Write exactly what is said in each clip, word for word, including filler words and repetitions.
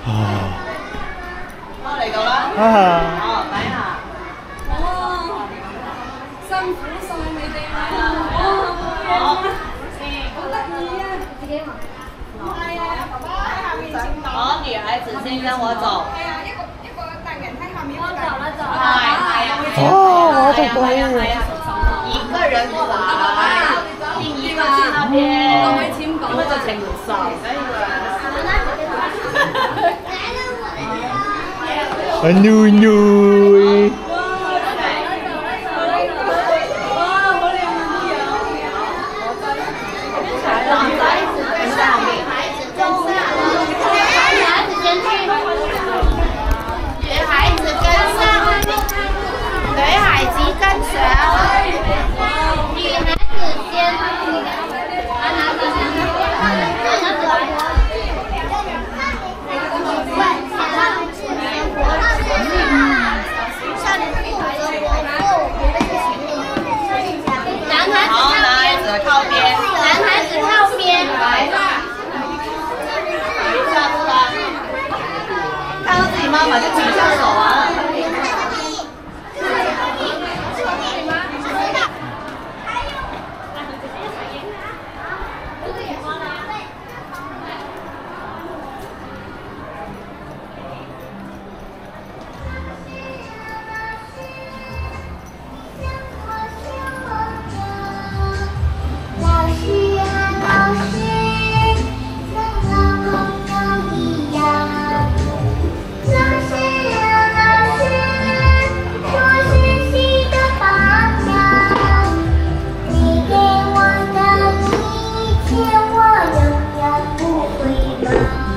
啊！ 嚟到啦！哦，睇下。 哇！辛苦晒你哋啦！ 好， 好得意啊！自己玩。係啊，爸爸喺下面請到。 好，女孩子先跟我走。 係啊，一個一個大人喺下面。我走啦，走係啦。 係啊， 哦，我就可以。 一個人過來，第一個去那邊， 我可以簽到。 咁就請手。 啊妞妞。 妈妈就举下手啊！ 老师啊，老师，像老朋友一样。 老师啊，老师，我学习的榜样。你给我的一切，我永远不会忘。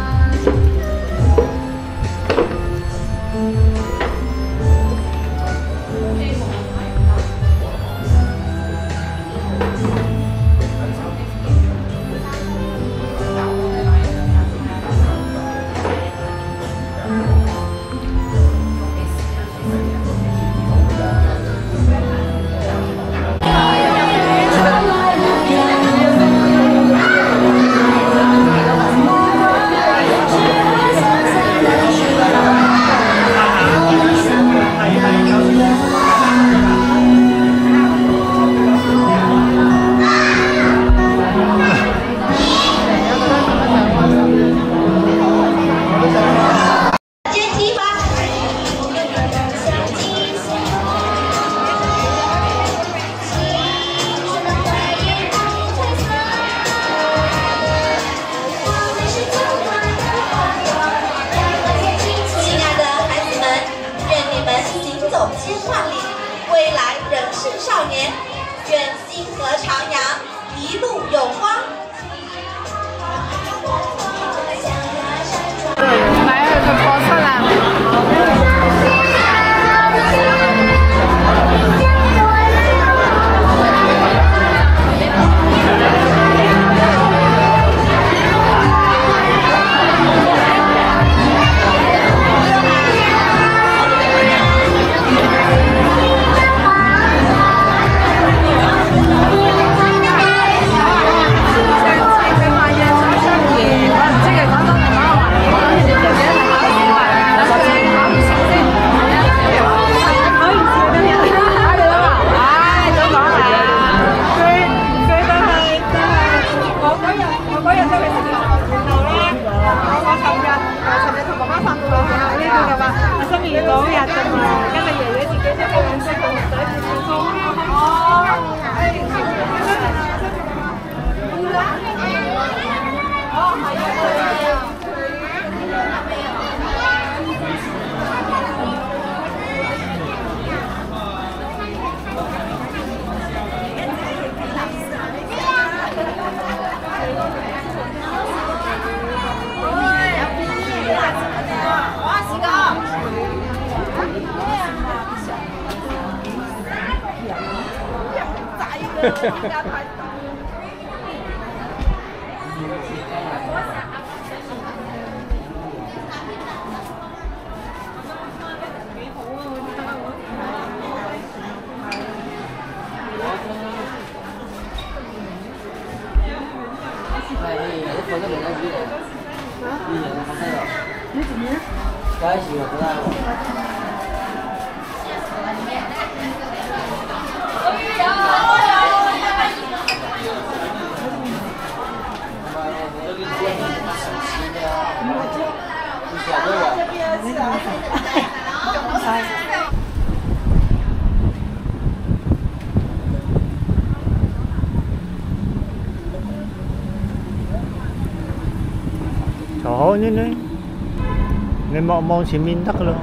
少年，愿星河徜徉，一路有光。 买了个包出来。 哎，我放咗另一邊嚟。嗯，我睇到。 该洗了，不然。 Chỗ như này nên mong mong chỉ mình đắc luôn.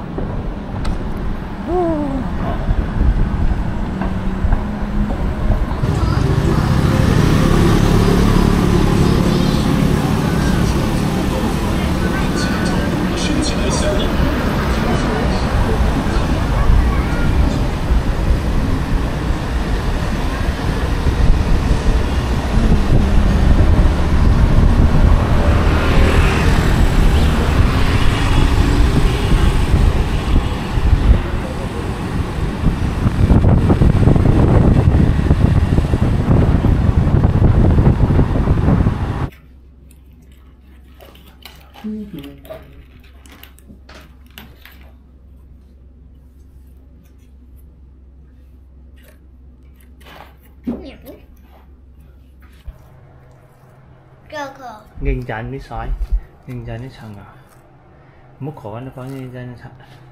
Nhìn chán đi sói, nhìn chán đi sằng à, múc khó nó có nhìn chán đi sằng.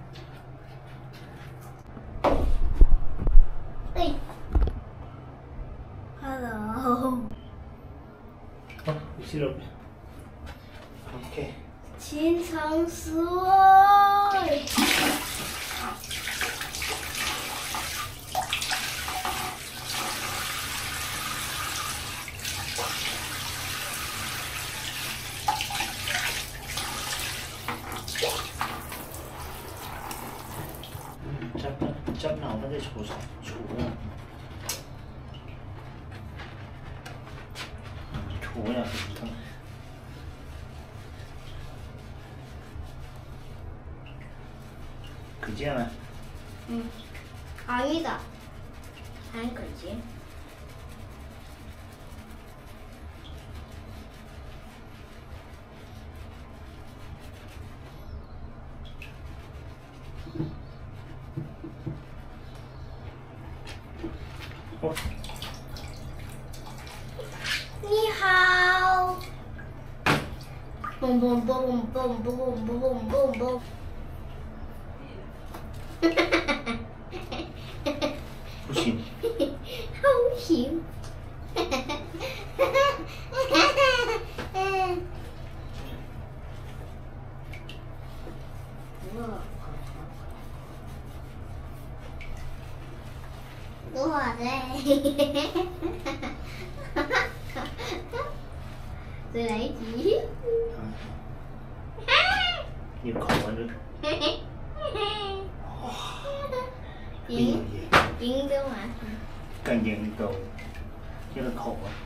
Hello. Oh, xin lỗi. Ok. 清汤水。 chấp chấp nào nó để chủ chủ chủ là gì可见了。 嗯，可以的，还可见。 哦， 你好。嘣嘣嘣嘣嘣嘣嘣嘣嘣。 不行。 不行。我嘞，再来一集。 有口味的。 赢赢的嘛。 更赢到，这个口啊。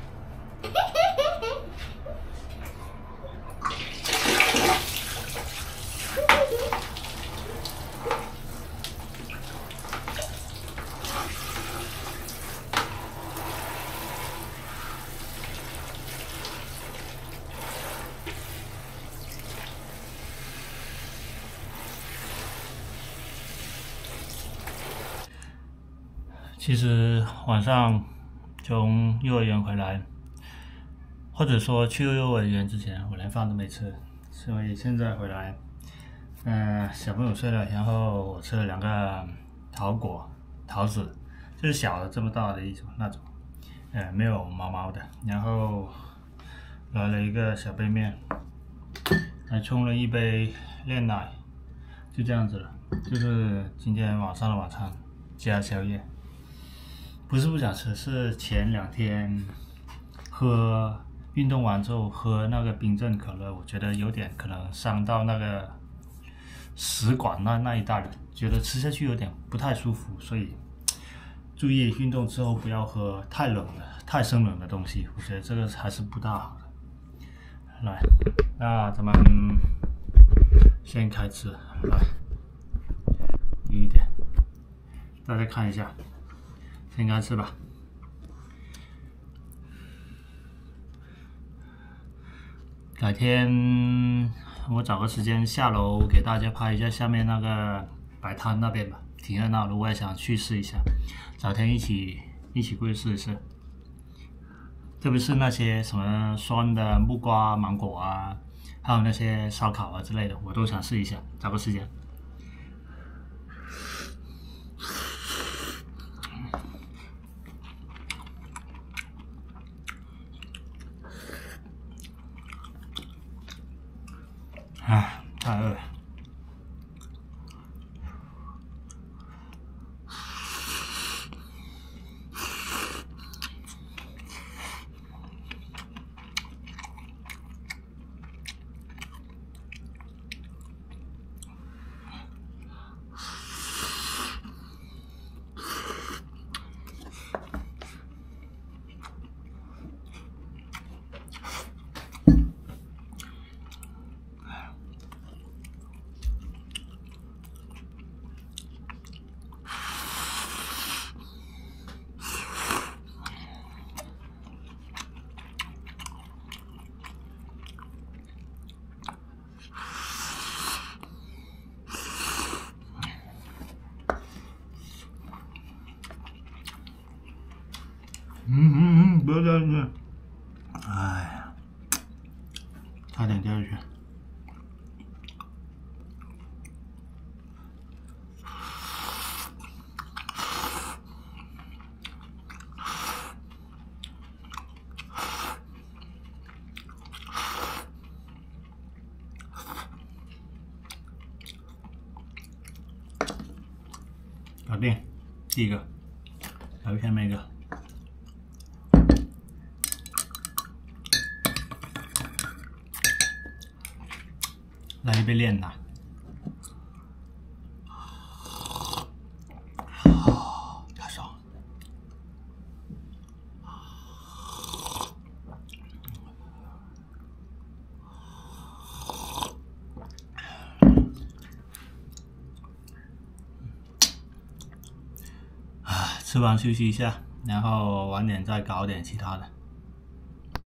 其实晚上从幼儿园回来，或者说去幼儿园之前，我连饭都没吃，所以现在回来，嗯、呃，小朋友睡了，然后我吃了两个桃果、桃子，就是小的这么大的一种那种，呃，没有毛毛的，然后来了一个小杯面，还冲了一杯炼奶，就这样子了，就是今天晚上的晚餐加宵夜。不是不想吃，是前两天喝运动完之后喝那个冰镇可乐，我觉得有点可能伤到那个食管那那一带了，觉得吃下去有点不太舒服，所以注意运动之后不要喝太冷的、太生冷的东西，我觉得这个还是不大好的。来，那咱们先开吃，来，低一点，大家看一下。先开吃吧。改天我找个时间下楼给大家拍一下下面那个摆摊那边吧，挺热闹的，我也想去试一下，找天一起一起过去试一试。特别是那些什么酸的木瓜、芒果啊，还有那些烧烤啊之类的，我都想试一下，找个时间。唉，太饿了。嗯嗯嗯，不要掉进去！哎呀，差点掉进去。搞定，第一个，来下面一个。来一杯炼奶，太爽了！啊，吃完休息一下，然后晚点再搞点其他的。